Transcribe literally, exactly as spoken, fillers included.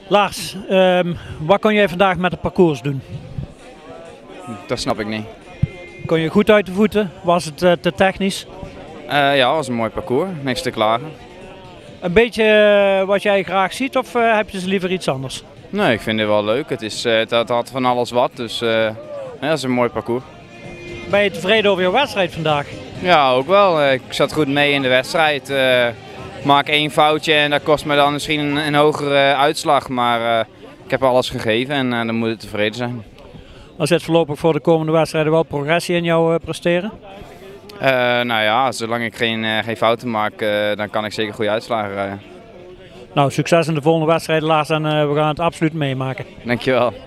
Lars, um, wat kon jij vandaag met het parcours doen? Dat snap ik niet. Kon je goed uit de voeten? Was het uh, te technisch? Uh, ja, het was een mooi parcours. Niks te klagen. Een beetje uh, wat jij graag ziet of uh, heb je ze liever iets anders? Nee, ik vind het wel leuk. Het, is, uh, het, het had van alles wat, dus uh, ja, dat is een mooi parcours. Ben je tevreden over jouw wedstrijd vandaag? Ja, ook wel. Ik zat goed mee in de wedstrijd. Uh, maak één foutje en dat kost me dan misschien een, een hogere uitslag. Maar uh, ik heb alles gegeven en uh, dan moet ik tevreden zijn. Als het voorlopig voor de komende wedstrijden wel progressie in jou uh, presteren? Uh, nou ja, zolang ik geen, uh, geen fouten maak, uh, dan kan ik zeker goede uitslagen rijden. Nou, succes in de volgende wedstrijden, Lars, en uh, we gaan het absoluut meemaken. Dankjewel.